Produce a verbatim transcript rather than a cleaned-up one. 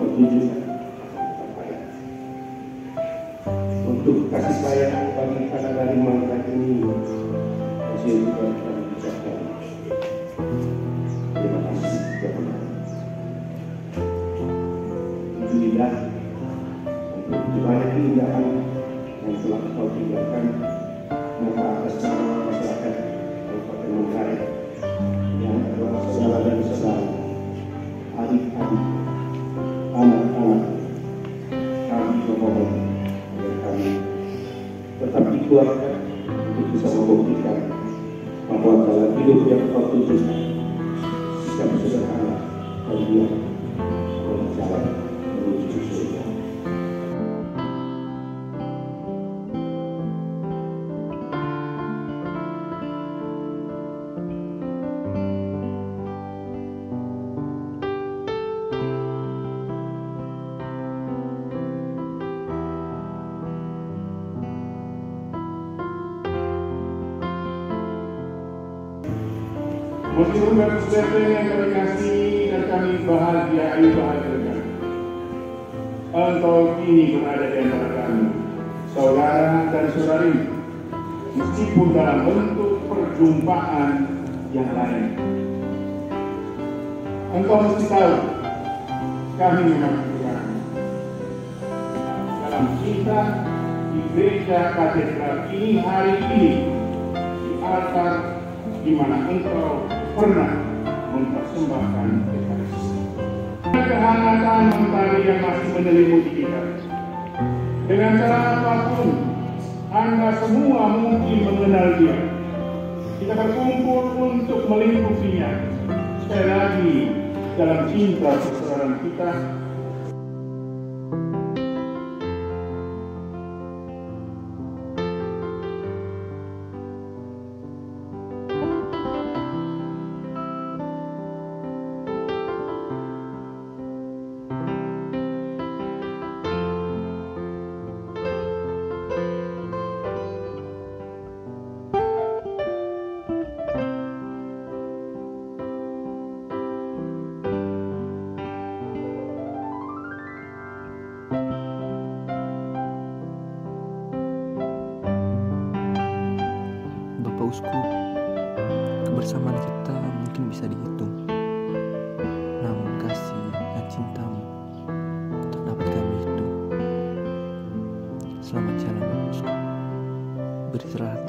tujukan untuk kasih sayang bagi para dari mereka ini masih juga kami ucapkan terima kasih kepada Alhamdulillah untuk banyak keindahan yang telah kau tinggalkan maka atas nama masyarakat Kabupaten Manggarai yang adalah saudara dan saudara, adik-adik, anak-anak, kami memohon agar kami tetap dikuatkan untuk bisa membuktikan bahwa jalan hidup yang kau tujukan sikap sederhana dan dia berjalan menuju surga. Meskipun dan sesuatu yang kami kasih dan kami bahagiai bahagiakan, engkau kini berada di antara kami, saudara dan saudari, meskipun dalam bentuk perjumpaan yang lain. Engkau mesti tahu, kami memang kurang. Dalam cinta di gereja katedral ini hari ini, di altar di mana engkau pernah mempersembahkan Ekaristi. Kehangatan mentari yang masih menyelimuti kita. Dengan cara apapun, Anda semua mungkin mengenal dia. Kita berkumpul untuk melingkupinya. Sekali lagi, dalam cinta persaudaraan kita, Uskup, kebersamaan kita mungkin bisa dihitung, namun kasih dan cintamu tak dapat kami hitung. Selamat jalan, Uskup, beristirahat.